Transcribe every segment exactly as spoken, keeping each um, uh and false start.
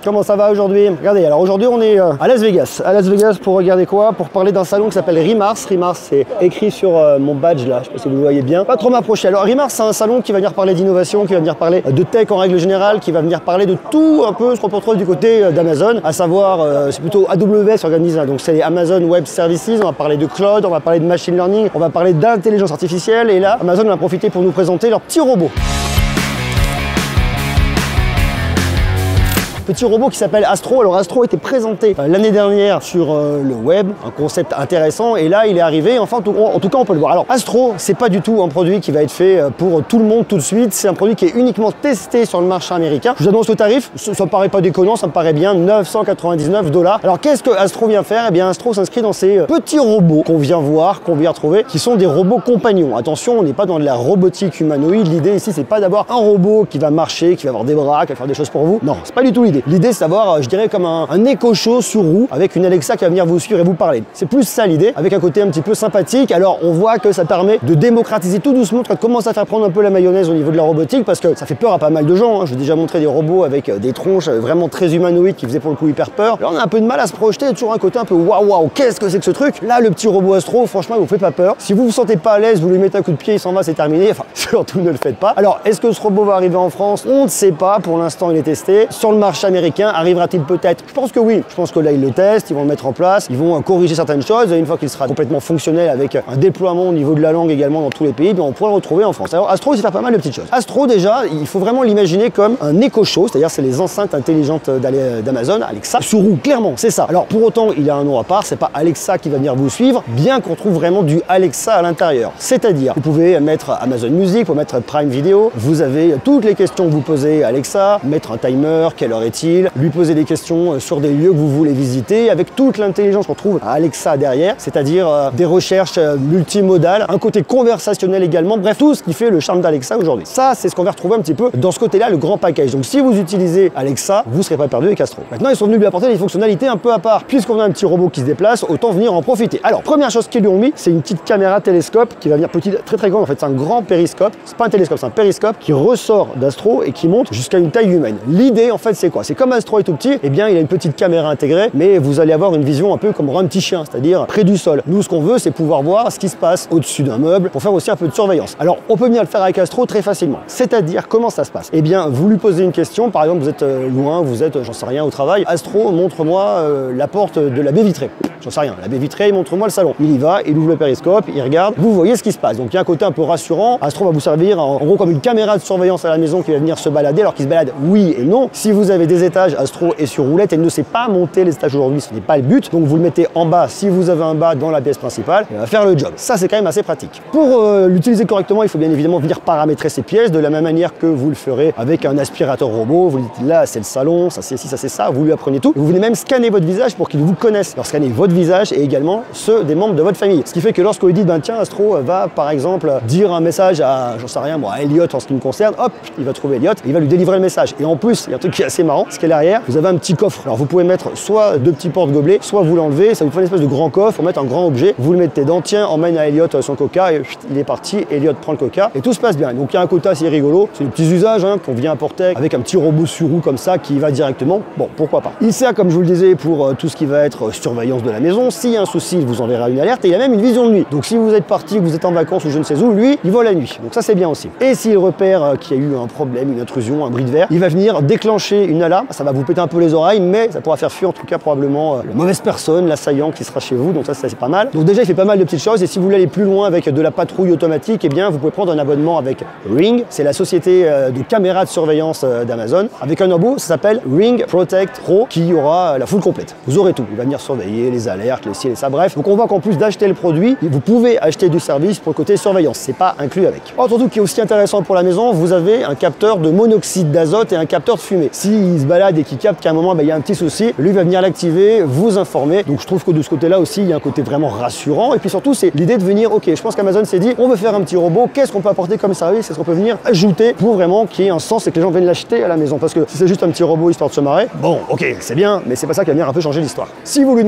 Comment ça va aujourd'hui? Regardez, alors aujourd'hui on est euh, à Las Vegas. À Las Vegas pour regarder quoi? Pour parler d'un salon qui s'appelle Remars. Remars, c'est écrit sur euh, mon badge là, je sais pas si vous le voyez bien. Pas trop m'approcher. Alors Remars, c'est un salon qui va venir parler d'innovation, qui va venir parler de tech en règle générale, qui va venir parler de tout un peu ce qu'on peut retrouver du côté euh, d'Amazon, à savoir, euh, c'est plutôt A W S qui organise là. Donc c'est les Amazon Web Services, on va parler de cloud, on va parler de machine learning, on va parler d'intelligence artificielle, et là, Amazon va profiter pour nous présenter leur petit robot. Petit robot qui s'appelle Astro. Alors Astro a été présenté euh, l'année dernière sur euh, le web, un concept intéressant, et là il est arrivé, enfin en tout, en tout cas on peut le voir. Alors Astro, c'est pas du tout un produit qui va être fait pour tout le monde tout de suite, c'est un produit qui est uniquement testé sur le marché américain. Je vous annonce le tarif, ça, ça me paraît pas déconnant, ça me paraît bien, neuf cent quatre-vingt-dix-neuf dollars. Alors qu'est-ce que Astro vient faire? Eh bien Astro s'inscrit dans ces petits robots qu'on vient voir, qu'on vient retrouver, qui sont des robots compagnons. Attention, on n'est pas dans de la robotique humanoïde, l'idée ici c'est pas d'avoir un robot qui va marcher, qui va avoir des bras, qui va faire des choses pour vous. Non, c'est pas du tout l'idée. L'idée, c'est d'avoir, je dirais, comme un, un éco-show sur roue avec une Alexa qui va venir vous suivre et vous parler. C'est plus ça l'idée, avec un côté un petit peu sympathique. Alors, on voit que ça permet de démocratiser tout doucement, ça commence à faire prendre un peu la mayonnaise au niveau de la robotique, parce que ça fait peur à pas mal de gens. Hein. Je vous ai déjà montré des robots avec des tronches vraiment très humanoïdes qui faisaient pour le coup hyper peur. Là, on a un peu de mal à se projeter, toujours un côté un peu waouh waouh, qu'est-ce que c'est que ce truc? Là, le petit robot Astro, franchement, il vous fait pas peur. Si vous vous sentez pas à l'aise, vous lui mettez un coup de pied, il s'en va, c'est terminé. Enfin, surtout ne le faites pas. Alors, est-ce que ce robot va arriver en France? On ne sait pas. Pour l'instant, il est testé. Sur le marché américain, arrivera-t-il peut-être? Je pense que oui. Je pense que là, ils le testent, ils vont le mettre en place, ils vont corriger certaines choses. Et une fois qu'il sera complètement fonctionnel avec un déploiement au niveau de la langue également dans tous les pays, bien, on pourra le retrouver en France. Alors, Astro, il sait faire pas mal de petites choses. Astro, déjà, il faut vraiment l'imaginer comme un éco-show, c'est-à-dire c'est les enceintes intelligentes d'Amazon, Alexa, sur roue, clairement, c'est ça. Alors, pour autant, il a un nom à part, c'est pas Alexa qui va venir vous suivre, bien qu'on trouve vraiment du Alexa à l'intérieur. C'est-à-dire, vous pouvez mettre Amazon Music, vous pouvez mettre Prime Video, vous avez toutes les questions que vous posez à Alexa, mettre un timer, quelle heure est-il, lui poser des questions sur des lieux que vous voulez visiter, avec toute l'intelligence qu'on trouve à Alexa derrière, c'est-à-dire euh, des recherches euh, multimodales, un côté conversationnel également, bref, tout ce qui fait le charme d'Alexa aujourd'hui. Ça, c'est ce qu'on va retrouver un petit peu dans ce côté-là, le grand package. Donc si vous utilisez Alexa, vous ne serez pas perdu avec Astro. Maintenant, ils sont venus lui apporter des fonctionnalités un peu à part. Puisqu'on a un petit robot qui se déplace, autant venir en profiter. Alors, première chose qu'ils lui ont mis, c'est une petite caméra télescope qui va venir petit, très très grande. En fait, c'est un grand périscope. C'est pas un télescope, c'est un périscope qui ressort d'Astro et qui monte jusqu'à une taille humaine. L'idée, en fait, c'est quoi? C'est comme Astro est tout petit, eh bien, il a une petite caméra intégrée, mais vous allez avoir une vision un peu comme un petit chien, c'est-à-dire près du sol. Nous, ce qu'on veut, c'est pouvoir voir ce qui se passe au-dessus d'un meuble pour faire aussi un peu de surveillance. Alors, on peut venir le faire avec Astro très facilement. C'est-à-dire, comment ça se passe? Eh bien, vous lui posez une question, par exemple, vous êtes loin, vous êtes, j'en sais rien, au travail. Astro, montre-moi euh, la porte de la baie vitrée. J'en sais rien, la baie vitrée, montre-moi le salon. Il y va, il ouvre le périscope, il regarde, vous voyez ce qui se passe. Donc il y a un côté un peu rassurant. Astro va vous servir en, en gros comme une caméra de surveillance à la maison qui va venir se balader, alors qu'il se balade oui et non. Si vous avez des étages, Astro est sur roulette et ne sait pas monter les étages aujourd'hui, ce n'est pas le but. Donc vous le mettez en bas, si vous avez un bas dans la pièce principale, il va faire le job. Ça, c'est quand même assez pratique. Pour euh, l'utiliser correctement, il faut bien évidemment venir paramétrer ces pièces de la même manière que vous le ferez avec un aspirateur robot. Vous dites là, c'est le salon, ça c'est ci, ça c'est ça, vous lui apprenez tout. Et vous venez même scanner votre visage pour qu'il vous connaisse. Alors scanner votre visage et également ceux des membres de votre famille. Ce qui fait que lorsque vous dites, ben tiens, Astro va par exemple dire un message à, j'en sais rien, moi, à Elliot en ce qui me concerne, hop, il va trouver Elliot, et il va lui délivrer le message. Et en plus, il y a un truc qui est assez marrant, c'est qu'à l'arrière, vous avez un petit coffre. Alors vous pouvez mettre soit deux petits porte-gobelets, soit vous l'enlevez, ça vous fait une espèce de grand coffre, pour mettre un grand objet, vous le mettez dedans, tiens, emmène à Elliot son coca, et il est parti, Elliot prend le coca, et tout se passe bien. Donc il y a un côté assez rigolo, c'est des petits usages hein, qu'on vient apporter avec un petit robot sur roue comme ça qui va directement, bon, pourquoi pas. Il sert, comme je vous le disais, pour euh, tout ce qui va être euh, surveillance de la maison. S'il y a un souci, il vous enverra une alerte, et il y a même une vision de nuit. Donc si vous êtes parti, vous êtes en vacances ou je ne sais où, lui, il voit la nuit. Donc ça c'est bien aussi. Et s'il repère euh, qu'il y a eu un problème, une intrusion, un bris de verre, il va venir déclencher une alarme. Ça va vous péter un peu les oreilles, mais ça pourra faire fuir en tout cas probablement euh, la mauvaise personne, l'assaillant qui sera chez vous. Donc ça c'est pas mal. Donc déjà il fait pas mal de petites choses. Et si vous voulez aller plus loin avec de la patrouille automatique, eh bien vous pouvez prendre un abonnement avec Ring. C'est la société euh, de caméras de surveillance euh, d'Amazon. Avec un abo, ça s'appelle Ring Protect Pro, qui aura la full complète. Vous aurez tout. Il va venir surveiller les alertes, les ci et ça. Bref. Donc on voit qu'en plus d'acheter le produit, vous pouvez acheter du service pour le côté surveillance. C'est pas inclus avec. Autre truc qui est aussi intéressant pour la maison, vous avez un capteur de monoxyde d'azote et un capteur de fumée. S'il se balade et qu'il capte qu'à un moment, bah, il y a un petit souci, lui va venir l'activer, vous informer. Donc je trouve que de ce côté-là aussi, il y a un côté vraiment rassurant. Et puis surtout, c'est l'idée de venir, ok, je pense qu'Amazon s'est dit, on veut faire un petit robot, qu'est-ce qu'on peut apporter comme service, qu'est-ce qu'on peut venir ajouter pour vraiment qu'il y ait un sens et que les gens viennent l'acheter à la maison. Parce que si c'est juste un petit robot histoire de se marrer, bon, ok, c'est bien, mais c'est pas ça qui va venir un peu changer l'histoire. Si vous lui demandez de vous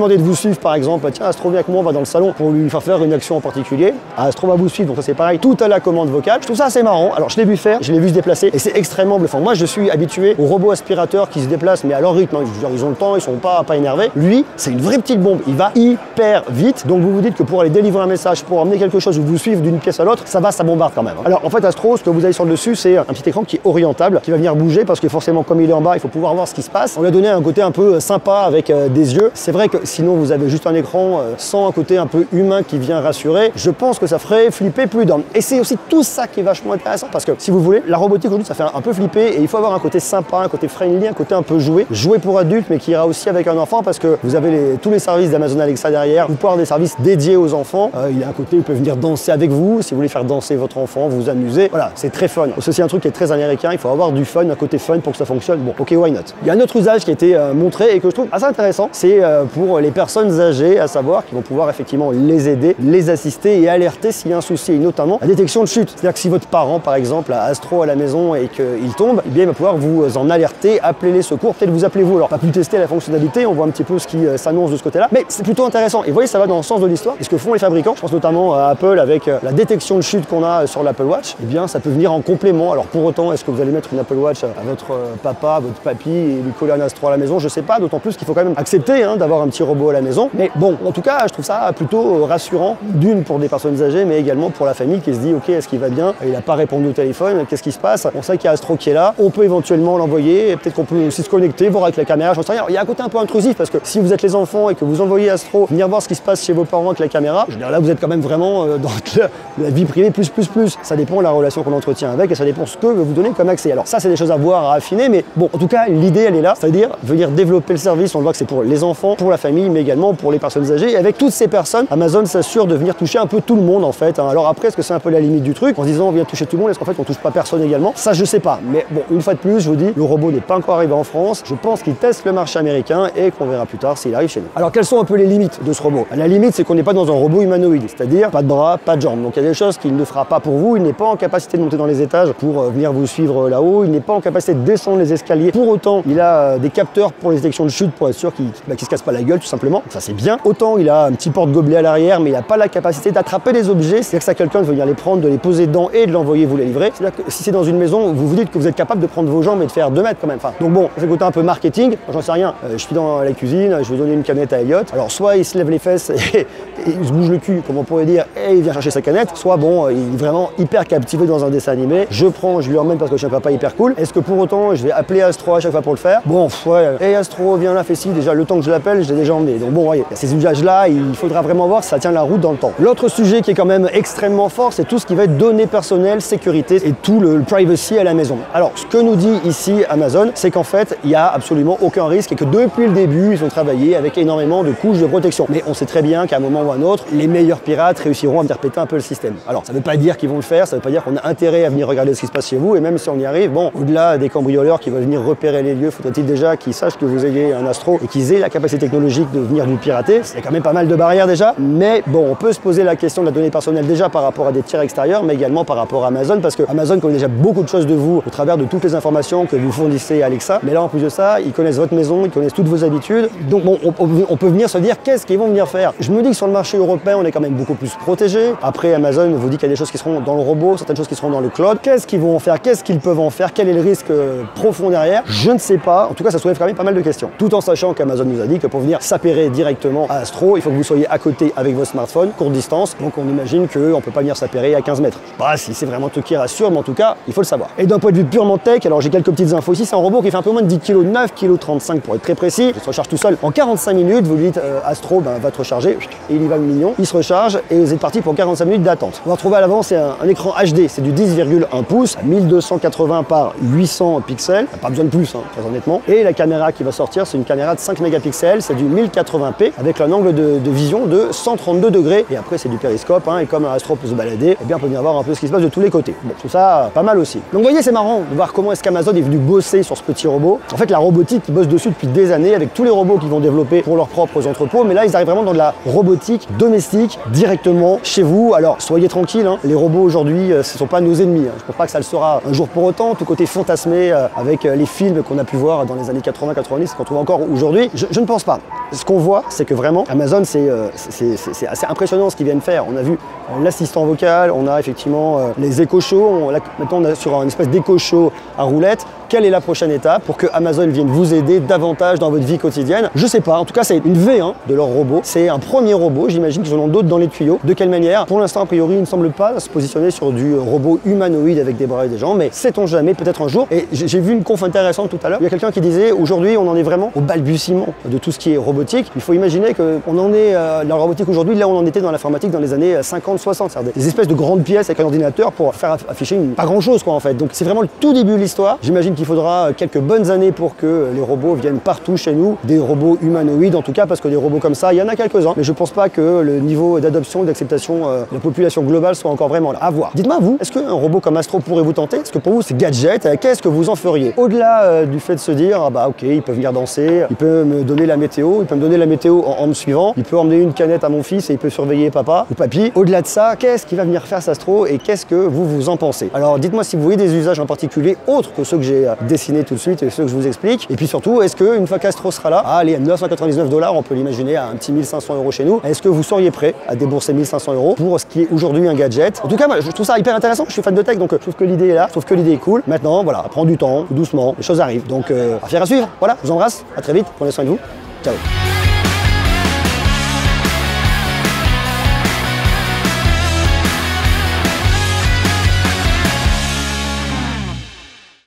suivre par exemple, tiens Astro viens avec moi, on va dans le salon pour lui faire faire une action en particulier. Astro va vous suivre, donc ça c'est pareil, tout à la commande vocale. Je trouve ça assez marrant. Alors je l'ai vu faire, je l'ai vu se déplacer et c'est extrêmement bluffant. Moi je suis habitué aux robots aspirateurs qui se déplacent mais à leur rythme, hein. Ils ont le temps, ils sont pas, pas énervés. Lui, c'est une vraie petite bombe, il va hyper vite. Donc vous vous dites que pour aller délivrer un message, pour emmener quelque chose ou vous suivre d'une pièce à l'autre, ça va, ça bombarde quand même. Alors en fait Astro, ce que vous avez sur le dessus, c'est un petit écran qui est orientable, qui va venir bouger parce que forcément comme il est en bas, il faut pouvoir voir ce qui se passe. On lui a donné un côté un peu sympa avec euh, des yeux. C'est vrai que sinon vous avez juste un écran euh, sans un côté un peu humain qui vient rassurer. Je pense que ça ferait flipper plus d'un. Et c'est aussi tout ça qui est vachement intéressant parce que si vous voulez, la robotique aujourd'hui ça fait un peu flipper et il faut avoir un côté sympa, un côté friendly, un côté un peu joué, joué pour adultes mais qui ira aussi avec un enfant parce que vous avez les, tous les services d'Amazon Alexa derrière. Vous pouvez avoir des services dédiés aux enfants. Euh, il y a un côté où il peut venir danser avec vous si vous voulez faire danser votre enfant, vous amuser. Voilà, c'est très fun. C'est aussi un truc qui est très américain. Il faut avoir du fun, un côté fun pour que ça fonctionne. Bon, ok, why not. Il y a un autre usage qui a été euh, montré et que je trouve assez intéressant. C'est euh, pour les personnes âgées, à savoir qui vont pouvoir effectivement les aider, les assister et alerter s'il y a un souci, et notamment la détection de chute. C'est-à-dire que si votre parent, par exemple, a Astro à la maison et qu'il tombe, eh bien, il va pouvoir vous en alerter, appeler les secours, peut-être vous appelez vous. Alors, pas plus tester la fonctionnalité, on voit un petit peu ce qui euh, s'annonce de ce côté-là, mais c'est plutôt intéressant. Et vous voyez, ça va dans le sens de l'histoire. Et ce que font les fabricants, je pense notamment à Apple avec euh, la détection de chute qu'on a sur l'Apple Watch, eh bien, ça peut venir en complément. Alors, pour autant, est-ce que vous allez mettre une Apple Watch à votre euh, papa, à votre papy et lui coller un Astro à la maison? Je sais pas, d'autant plus qu'il faut quand même accepter hein, d'avoir un petit robot à la maison. Mais bon, en tout cas, je trouve ça plutôt rassurant, d'une pour des personnes âgées, mais également pour la famille qui se dit, ok, est-ce qu'il va bien? Il n'a pas répondu au téléphone, qu'est-ce qui se passe? On sait qu'il y a Astro qui est là, on peut éventuellement l'envoyer, peut-être qu'on peut aussi se connecter, voir avec la caméra, j'en sais rien. Il y a un côté un peu intrusif parce que si vous êtes les enfants et que vous envoyez Astro venir voir ce qui se passe chez vos parents avec la caméra, je veux dire, là vous êtes quand même vraiment euh, dans la, la vie privée plus plus plus. Ça dépend de la relation qu'on entretient avec et ça dépend ce que vous donnez comme accès. Alors ça c'est des choses à voir, à affiner, mais bon, en tout cas l'idée elle est là, c'est-à-dire venir développer le service. On voit que c'est pour les enfants, pour la famille, mais également pour les personnes âgées. Et avec toutes ces personnes, Amazon s'assure de venir toucher un peu tout le monde en fait. Alors après, est-ce que c'est un peu la limite du truc en se disant on vient toucher tout le monde, est-ce qu'en fait on touche pas personne également? Ça je sais pas, mais bon, une fois de plus, je vous dis, le robot n'est pas encore arrivé en France. Je pense qu'il teste le marché américain et qu'on verra plus tard s'il arrive chez nous. Alors quelles sont un peu les limites de ce robot? La limite, c'est qu'on n'est pas dans un robot humanoïde, c'est-à-dire pas de bras, pas de jambes. Donc il y a des choses qu'il ne fera pas pour vous. Il n'est pas en capacité de monter dans les étages pour euh, venir vous suivre là-haut. Il n'est pas en capacité de descendre les escaliers. Pour autant, il a euh, des capteurs pour les détections de chute pour être sûr qu'il bah, qu'il se casse pas la gueule tout simplement. Donc, ça c'est bien. Autant il a un petit porte-gobelet à l'arrière, mais il n'a pas la capacité d'attraper des objets. C'est-à-dire que ça quelqu'un de venir les prendre, de les poser dedans et de l'envoyer vous les livrer. C'est-à-dire que si c'est dans une maison, vous vous dites que vous êtes capable de prendre vos jambes et de faire deux mètres quand même. Enfin, donc bon, c'est le côté un peu marketing. J'en sais rien. Euh, je suis dans la cuisine, je vais donner une canette à Elliot. Alors soit il se lève les fesses et, et il se bouge le cul, comme on pourrait dire, et il vient chercher sa canette. Soit bon, il est vraiment hyper captivé dans un dessin animé. Je prends, je lui emmène parce que je suis un papa hyper cool. Est-ce que pour autant je vais appeler Astro à chaque fois pour le faire? Bon, ouais. Hey Astro, viens là, fais ci. Déjà le temps que je l'appelle, je l'ai déjà emmené. Donc bon, voyez, ces usages-là, il faudra vraiment voir si ça tient la route dans le temps. L'autre sujet qui est quand même extrêmement fort, c'est tout ce qui va être données personnelles, sécurité et tout le, le privacy à la maison. Alors, ce que nous dit ici Amazon, c'est qu'en fait, il n'y a absolument aucun risque et que depuis le début, ils ont travaillé avec énormément de couches de protection. Mais on sait très bien qu'à un moment ou à un autre, les meilleurs pirates réussiront à venir péter un peu le système. Alors, ça ne veut pas dire qu'ils vont le faire, ça ne veut pas dire qu'on a intérêt à venir regarder ce qui se passe chez vous, et même si on y arrive, bon, au-delà des cambrioleurs qui veulent venir repérer les lieux, faudrait-il déjà qu'ils sachent que vous ayez un Astro et qu'ils aient la capacité technologique de venir vous pirater. C'est quand même pas mal de barrières déjà, mais bon, on peut se poser la question de la donnée personnelle déjà par rapport à des tiers extérieurs, mais également par rapport à Amazon, parce que Amazon connaît déjà beaucoup de choses de vous au travers de toutes les informations que vous fournissez à Alexa. Mais là, en plus de ça, ils connaissent votre maison, ils connaissent toutes vos habitudes. Donc bon, on, on peut venir se dire qu'est-ce qu'ils vont venir faire. Je me dis que sur le marché européen, on est quand même beaucoup plus protégé. Après, Amazon vous dit qu'il y a des choses qui seront dans le robot, certaines choses qui seront dans le cloud. Qu'est-ce qu'ils vont en faire? Qu'est-ce qu'ils peuvent en faire? Quel est le risque euh, profond derrière? Je ne sais pas. En tout cas, ça soulève quand même pas mal de questions. Tout en sachant qu'Amazon nous a dit que pour venir s'appairer directement à Astro, il faut que vous soyez à côté avec vos smartphones, courte distance. Donc on imagine qu'on ne peut pas venir s'appairer à quinze mètres. Je sais pas si c'est vraiment un truc qui rassure, mais en tout cas, il faut le savoir. Et d'un point de vue purement tech, alors j'ai quelques petites infos ici. C'est un robot qui fait un peu moins de dix kilos, neuf virgule trente-cinq kilos pour être très précis. Il se recharge tout seul en quarante-cinq minutes. Vous lui dites euh, Astro, ben, va te recharger. Et il y va le mignon. Il se recharge et vous êtes parti pour quarante-cinq minutes d'attente. On va retrouver à l'avant, c'est un, un écran H D. C'est du dix virgule un pouces, mille deux cent quatre-vingts par huit cents pixels. Pas besoin de plus, hein, très honnêtement. Et la caméra qui va sortir, c'est une caméra de cinq mégapixels. C'est du mille quatre-vingts p avec un angle de, de vision de cent trente-deux degrés. Et après, c'est du périscope. Hein, et comme un Astro peut se balader, eh bien, on peut venir voir un peu ce qui se passe de tous les côtés. Bon, tout ça, pas mal aussi. Donc, vous voyez, c'est marrant de voir comment est-ce qu'Amazon est venu bosser sur ce petit robot. En fait, la robotique, ils bossent dessus depuis des années avec tous les robots qu'ils vont développer pour leurs propres entrepôts. Mais là, ils arrivent vraiment dans de la robotique domestique directement chez vous. Alors, soyez tranquilles, hein, les robots aujourd'hui, euh, ce ne sont pas nos ennemis. Hein. Je ne pense pas que ça le sera un jour pour autant. Tout côté fantasmé euh, avec euh, les films qu'on a pu voir dans les années quatre-vingts quatre-vingt-dix, qu'on trouve encore aujourd'hui. Je, je ne pense pas. ce qu'on voit, c'est que vraiment, Amazon, c'est euh, assez impressionnant ce qu'ils viennent faire. On a vu euh, l'assistant vocal, on a effectivement euh, les Echo Show, on, là, maintenant on est sur une espèce d'Echo Show à roulette. Quelle est la prochaine étape pour que Amazon vienne vous aider davantage dans votre vie quotidienne? Je sais pas, en tout cas c'est une V un de leur robot. C'est un premier robot, j'imagine qu'ils en ont d'autres dans les tuyaux. De quelle manière? Pour l'instant, a priori, il ne semble pas se positionner sur du robot humanoïde avec des bras et des jambes, mais sait-on jamais, peut-être un jour. Et j'ai vu une conf intéressante tout à l'heure. Il y a quelqu'un qui disait, aujourd'hui, on en est vraiment au balbutiement de tout ce qui est robotique. Il faut imaginer qu'on en est, euh, la robotique aujourd'hui, là où on en était dans l'informatique dans les années cinquante soixante. C'est-à-dire des espèces de grandes pièces avec un ordinateur pour faire afficher une, pas grand-chose, quoi, en fait. Donc c'est vraiment le tout début de l'histoire. J'imagine qu'il faudra quelques bonnes années pour que les robots viennent partout chez nous, des robots humanoïdes en tout cas, parce que des robots comme ça, il y en a quelques-uns, mais je pense pas que le niveau d'adoption, d'acceptation euh, de la population globale soit encore vraiment là. À voir. Dites-moi vous, est-ce qu'un robot comme Astro pourrait vous tenter? Est-ce que pour vous c'est gadget? Qu'est-ce que vous en feriez? Au-delà euh, du fait de se dire, ah bah ok, il peut venir danser, il peut me donner la météo, il peut me donner la météo en, en me suivant, il peut emmener une canette à mon fils et il peut surveiller papa ou papy. Au-delà de ça, qu'est-ce qu'il va venir faire cet Astro et qu'est-ce que vous vous en pensez? Alors dites-moi si vous voyez des usages en particulier autres que ceux que j'ai euh, dessinés tout de suite et ceux que je vous explique. Et puis surtout, est-ce qu'une fois qu'Astro sera là, ah, allez, à neuf cent quatre-vingt-dix-neuf dollars, on peut l'imaginer à un petit mille cinq cents euros chez nous, est-ce que vous seriez prêt à débourser mille cinq cents euros pour ce qui est aujourd'hui un gadget? En tout cas, moi, je trouve ça hyper intéressant. Je suis fan de tech, donc je trouve que l'idée est là, je trouve que l'idée est cool. Maintenant, voilà, prend du temps, doucement, les choses arrivent. Donc, euh, affaire à suivre. Voilà, je vous embrasse, à très vite, prenez soin de vous. Ciao.